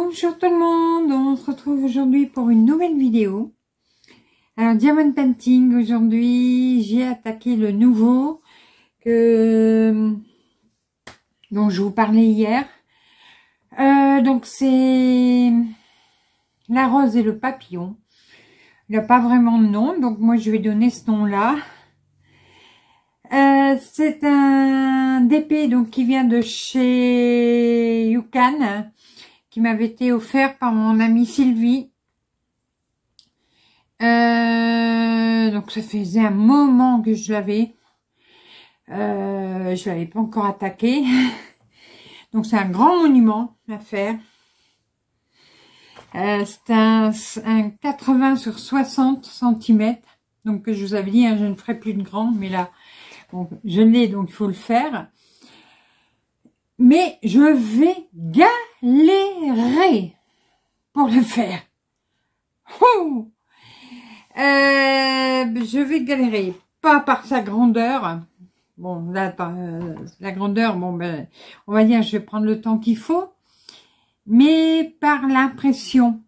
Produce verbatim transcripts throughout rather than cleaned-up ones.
Bonjour tout le monde, on se retrouve aujourd'hui pour une nouvelle vidéo. Alors Diamond Painting, aujourd'hui j'ai attaqué le nouveau que dont je vous parlais hier. Euh, donc c'est la rose et le papillon. Il n'a pas vraiment de nom, donc moi je vais donner ce nom là. Euh, c'est un D P donc qui vient de chez Yukan, qui m'avait été offert par mon amie Sylvie. Euh, donc ça faisait un moment que je l'avais. Euh, je l'avais pas encore attaqué. Donc c'est un grand monument à faire. Euh, c'est un, un quatre-vingts sur soixante centimètres. Donc que je vous avais dit, hein, je ne ferai plus de grand, mais là, bon, je l'ai, donc il faut le faire. Mais je vais galérer pour le faire. Ouh euh, je vais galérer, pas par sa grandeur. Bon, là, euh, la grandeur, bon, ben, on va dire, je vais prendre le temps qu'il faut. Mais par l'impression.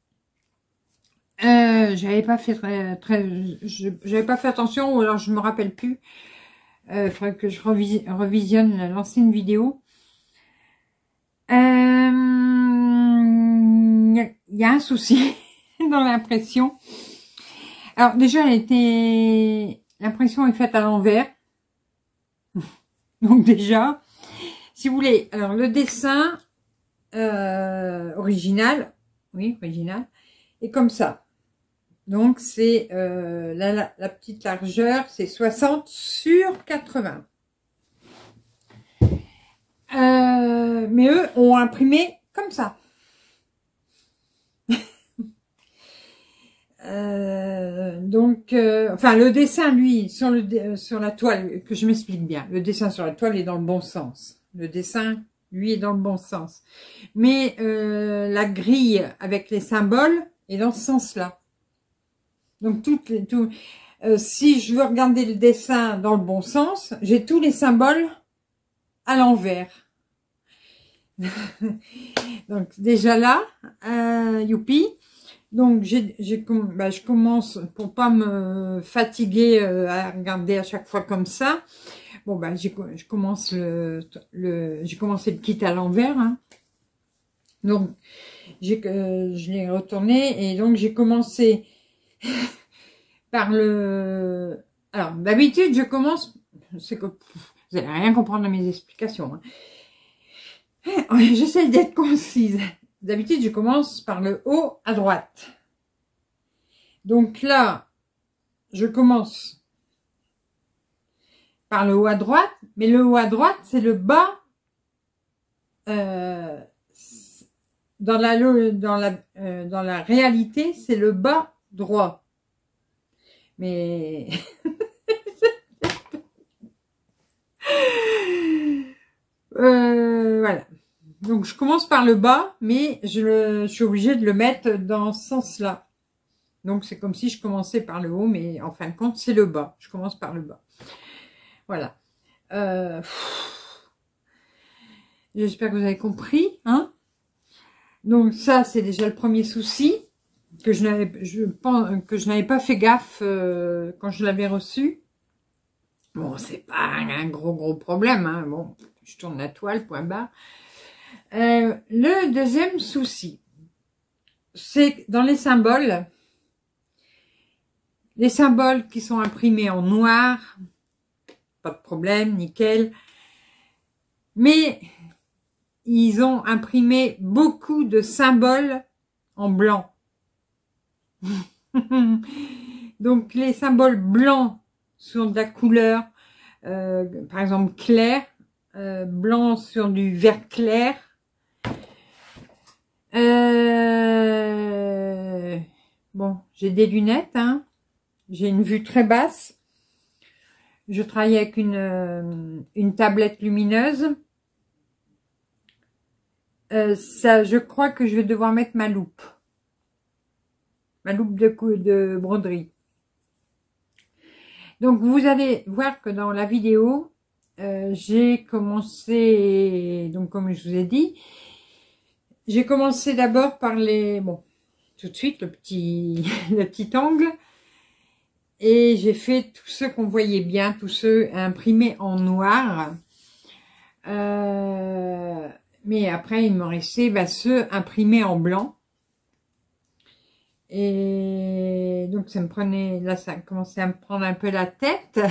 Euh, j'avais pas fait très, très j'avais pas fait attention, ou alors je me rappelle plus. Il euh, faudrait que je revis, revisionne l'ancienne vidéo. Il euh, y, y a un souci dans l'impression. Alors déjà, elle était, l'impression est faite à l'envers. Donc déjà, si vous voulez, alors le dessin euh, original, oui, original, est comme ça. Donc c'est euh, la, la, la petite largeur, c'est soixante sur quatre-vingts. Euh, mais eux ont imprimé comme ça. euh, donc, euh, enfin, le dessin, lui, sur, le, euh, sur la toile, que je m'explique bien, le dessin sur la toile est dans le bon sens. Le dessin, lui, est dans le bon sens. Mais euh, la grille avec les symboles est dans ce sens-là. Donc, toutes les, tout, euh, si je veux regarder le dessin dans le bon sens, j'ai tous les symboles à l'envers. Donc déjà là, euh, youpi. Donc j'ai, j'ai, bah, je commence pour pas me fatiguer euh, à regarder à chaque fois comme ça. Bon bah j'ai, je commence le, le j'ai commencé le kit à l'envers. Hein. Donc j'ai, euh, je l'ai retourné et donc j'ai commencé par le. Alors d'habitude je commence, c'est que vous allez rien comprendre à mes explications. Hein. J'essaie d'être concise. D'habitude, je commence par le haut à droite. Donc là, je commence par le haut à droite, mais le haut à droite, c'est le bas. Euh, dans la dans la euh, dans la réalité, c'est le bas droit. Mais euh, voilà. Donc, je commence par le bas, mais je, le, je suis obligée de le mettre dans ce sens-là. Donc, c'est comme si je commençais par le haut, mais en fin de compte, c'est le bas. Je commence par le bas. Voilà. Euh, J'espère que vous avez compris. Hein, donc, ça, c'est déjà le premier souci, que je n'avais je pense, que je n'avais pas fait gaffe euh, quand je l'avais reçu. Bon, c'est pas un gros, gros problème. Hein. Bon, je tourne la toile, point barre. Euh, le deuxième souci, c'est dans les symboles, les symboles qui sont imprimés en noir, pas de problème, nickel, mais ils ont imprimé beaucoup de symboles en blanc. Donc les symboles blancs sont de la couleur, euh, par exemple clair, euh, blanc sur du vert clair. Euh, bon, j'ai des lunettes, hein. J'ai une vue très basse. Je travaille avec une, euh, une tablette lumineuse. Euh, ça, je crois que je vais devoir mettre ma loupe. Ma loupe de, de broderie. Donc, vous allez voir que dans la vidéo, euh, j'ai commencé, donc comme je vous ai dit, j'ai commencé d'abord par les... Bon, tout de suite, le petit, le petit angle. Et j'ai fait tous ceux qu'on voyait bien, tous ceux imprimés en noir. Euh, mais après, il me restait bah, ceux imprimés en blanc. Et donc, ça me prenait... Là, ça a commencé à me prendre un peu la tête.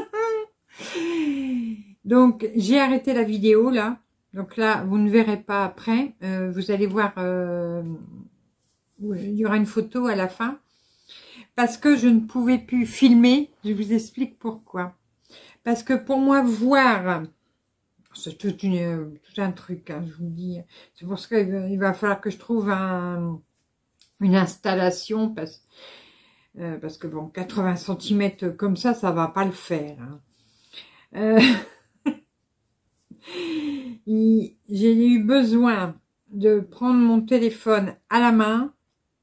Donc, j'ai arrêté la vidéo, là. Donc là, vous ne verrez pas après. Euh, vous allez voir... Euh, il y aura une photo à la fin. Parce que je ne pouvais plus filmer. Je vous explique pourquoi. Parce que pour moi, voir... C'est tout, une, tout un truc, hein, je vous dis. C'est pour ça qu'il va falloir que je trouve un, une installation. Parce, euh, parce que bon, quatre-vingts centimètres comme ça, ça va pas le faire. Hein. Euh, j'ai eu besoin de prendre mon téléphone à la main,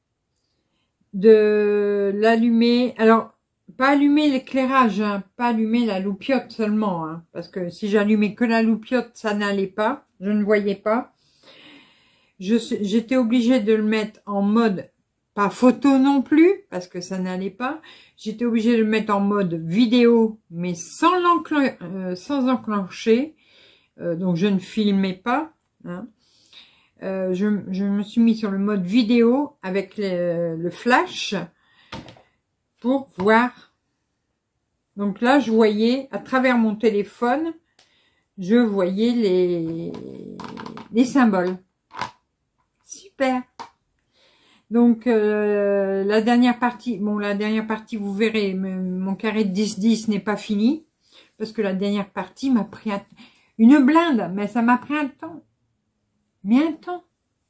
de l'allumer. Alors, pas allumer l'éclairage, hein, pas allumer la loupiote seulement, hein, parce que si j'allumais que la loupiote, ça n'allait pas, je ne voyais pas. J'étais obligée de le mettre en mode, pas photo non plus, parce que ça n'allait pas. J'étais obligée de le mettre en mode vidéo, mais sans, l'enclen euh, sans enclencher, euh, donc je ne filmais pas. Hein. Euh, je, je me suis mis sur le mode vidéo avec le, le flash pour voir. Donc là, je voyais à travers mon téléphone, je voyais les, les symboles. Super. Donc euh, la dernière partie, bon la dernière partie, vous verrez, mon carré de dix dix n'est pas fini parce que la dernière partie m'a pris un, une blinde, mais ça m'a pris un temps. Mais un temps.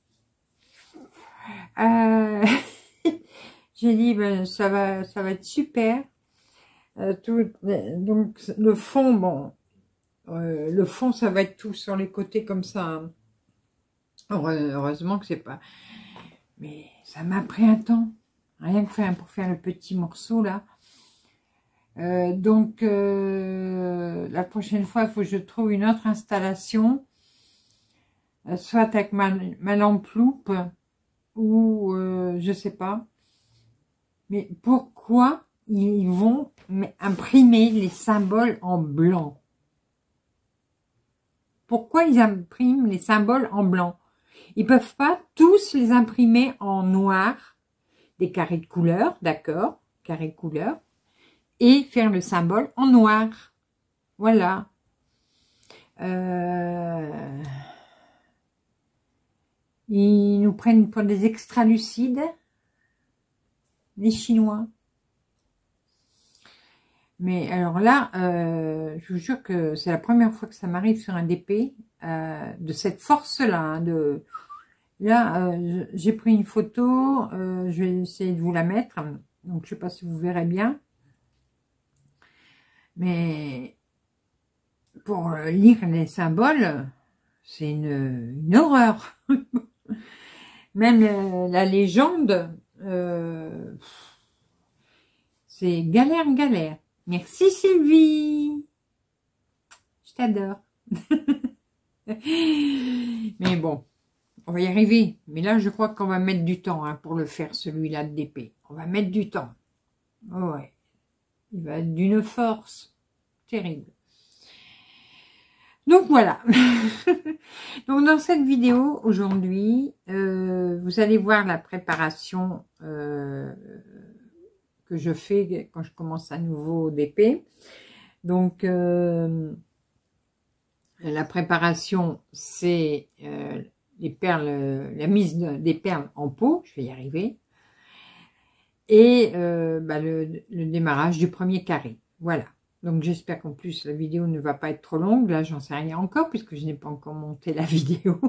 Euh, j'ai dit ben, ça va, ça va être super. Euh, tout, donc le fond, bon, euh, le fond ça va être tout sur les côtés comme ça. Hein. Heureusement que c'est pas. Mais ça m'a pris un temps, rien que faire pour faire le petit morceau là. Euh, donc euh, la prochaine fois, il faut que je trouve une autre installation, euh, soit avec ma, ma lampe loupe ou euh, je sais pas. Mais pourquoi ils vont imprimer les symboles en blanc? Pourquoi ils impriment les symboles en blanc? Ils peuvent pas tous les imprimer en noir, des carrés de couleur, d'accord, carrés de couleur, et faire le symbole en noir. Voilà. Euh... Ils nous prennent pour des extralucides, les Chinois. Mais alors là, euh, je vous jure que c'est la première fois que ça m'arrive sur un D P, euh, de cette force-là. Hein, de là, euh, j'ai pris une photo, euh, je vais essayer de vous la mettre. Donc, je sais pas si vous verrez bien. Mais pour lire les symboles, c'est une, une horreur. Même la, la légende, euh, c'est galère, galère. Merci Sylvie. Je t'adore. Mais bon, on va y arriver. Mais là, je crois qu'on va mettre du temps hein, pour le faire, celui-là de D P. On va mettre du temps. Oh ouais. Il va être d'une force terrible. Donc voilà. Donc dans cette vidéo aujourd'hui, euh, vous allez voir la préparation euh, que je fais quand je commence à nouveau D P. Donc euh, la préparation, c'est euh, les perles, la mise de, des perles en pot. Je vais y arriver. Et euh, bah, le, le démarrage du premier carré. Voilà. Donc j'espère qu'en plus la vidéo ne va pas être trop longue. Là j'en sais rien encore puisque je n'ai pas encore monté la vidéo.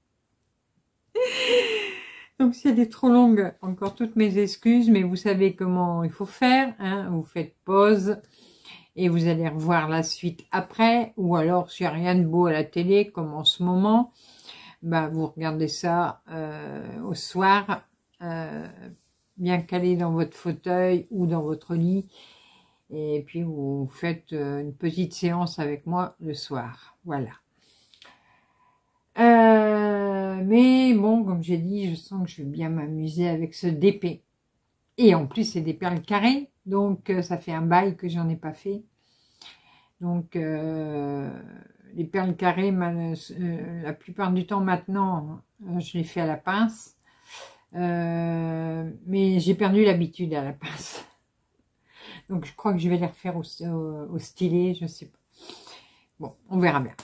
Donc si elle est trop longue, encore toutes mes excuses. Mais vous savez comment il faut faire. Hein, vous faites pause et vous allez revoir la suite après. Ou alors s'il n'y a rien de beau à la télé comme en ce moment, bah, vous regardez ça euh, au soir. Euh, bien calé dans votre fauteuil ou dans votre lit. Et puis, vous faites une petite séance avec moi le soir. Voilà. Euh, Euh, mais bon, comme j'ai dit, je sens que je vais bien m'amuser avec ce D P. Et en plus, c'est des perles carrées. Donc, euh, ça fait un bail que j'en ai pas fait. Donc, euh, les perles carrées, euh, la plupart du temps maintenant, euh, je les fais à la pince. Euh, mais j'ai perdu l'habitude à la pince. Donc, je crois que je vais les refaire au, au, au stylet, je sais pas. Bon, on verra bien.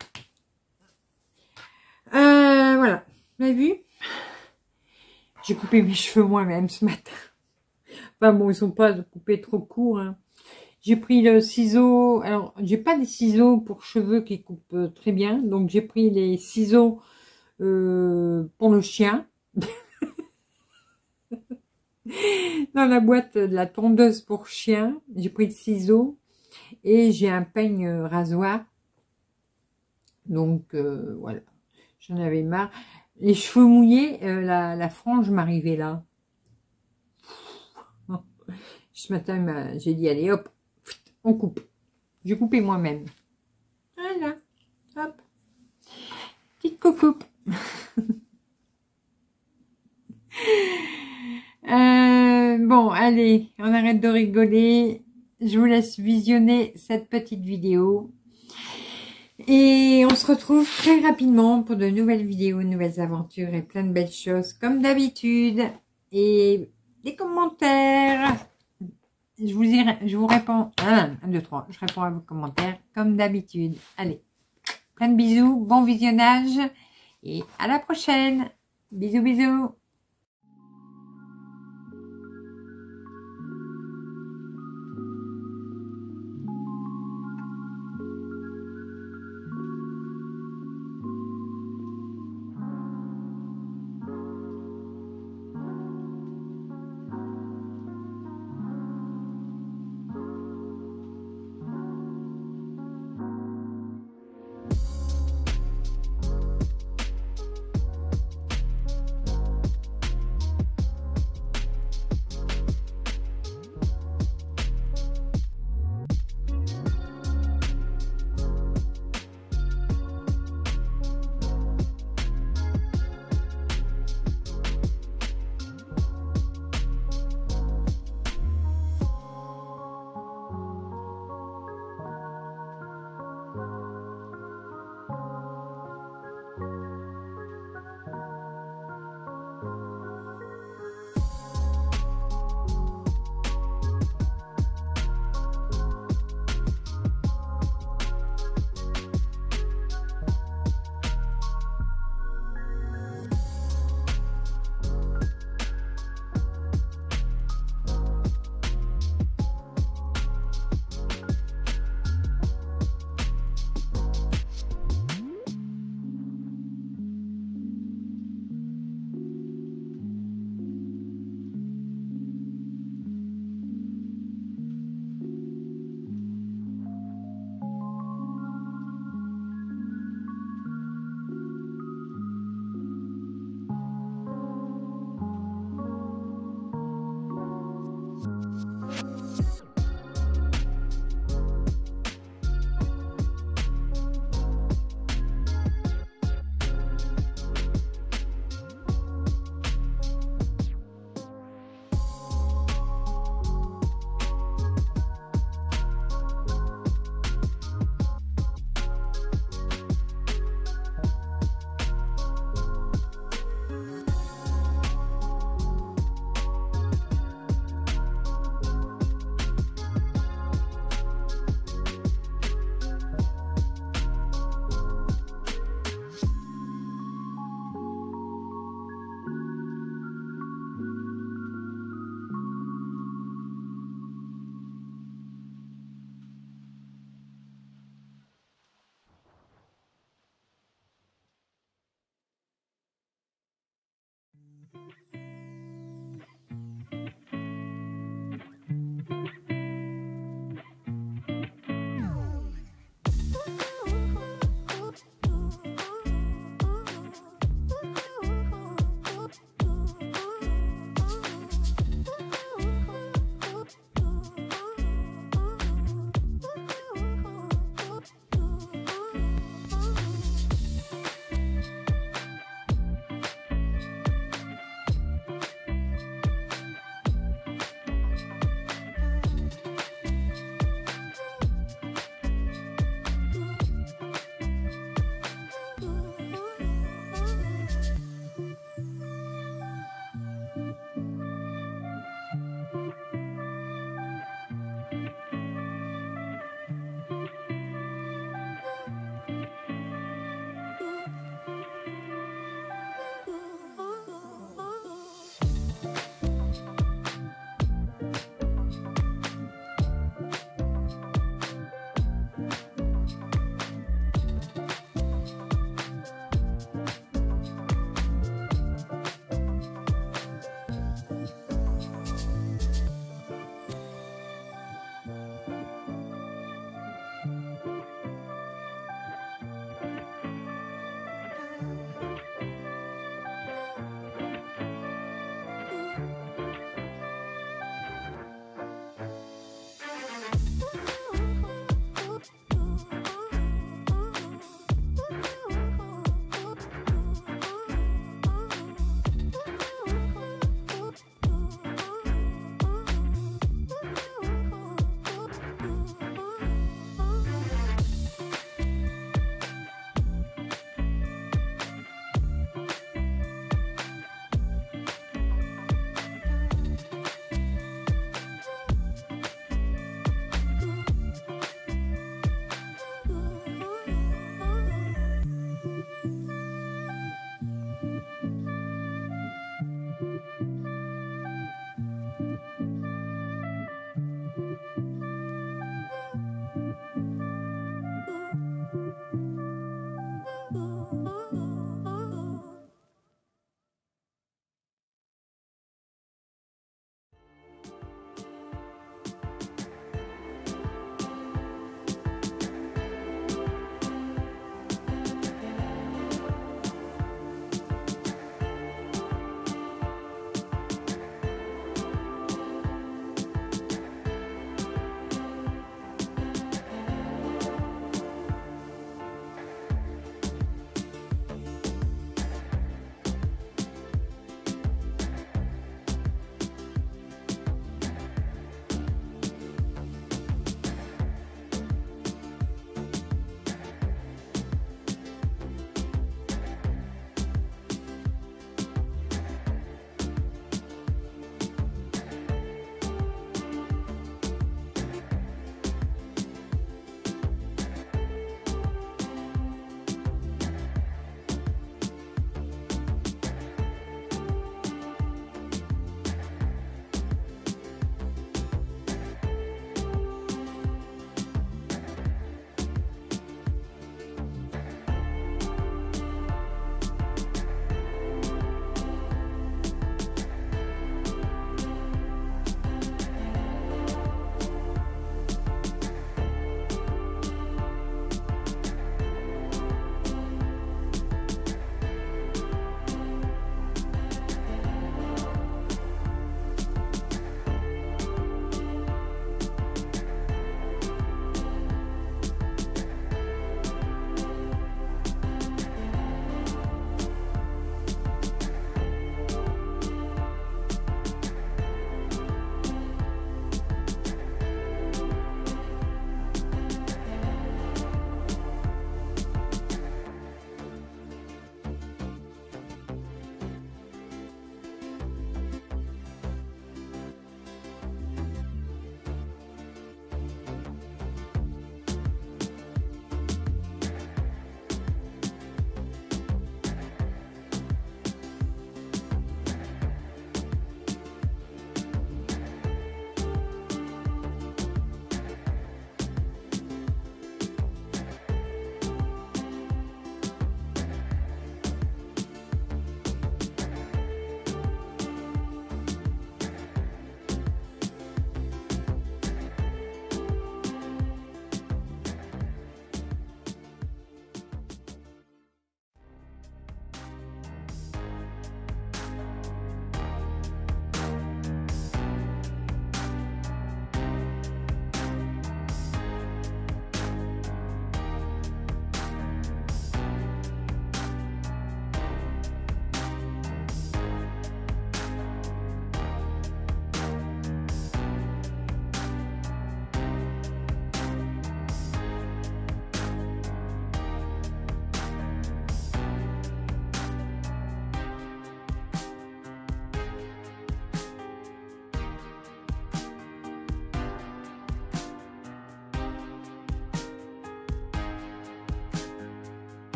Euh, voilà, vous avez vu? J'ai coupé mes cheveux moi-même ce matin. Enfin bon, ils sont pas coupés trop courts. Hein. J'ai pris le ciseau. Alors, j'ai pas des ciseaux pour cheveux qui coupent euh, très bien. Donc, j'ai pris les ciseaux euh, pour le chien. Dans la boîte de la tondeuse pour chien, j'ai pris le ciseau. Et j'ai un peigne rasoir. Donc, euh, voilà. J'en avais marre. Les cheveux mouillés, euh, la, la frange m'arrivait là. Ce matin, j'ai dit, allez, hop, on coupe. J'ai coupé moi-même. Voilà, hop. Petite coucoupe. euh, bon, allez, on arrête de rigoler. Je vous laisse visionner cette petite vidéo. Et on se retrouve très rapidement pour de nouvelles vidéos, de nouvelles aventures et plein de belles choses comme d'habitude. Et des commentaires. Je vous, y, je vous réponds. un, deux, trois. Je réponds à vos commentaires comme d'habitude. Allez, plein de bisous, bon visionnage et à la prochaine. Bisous, bisous.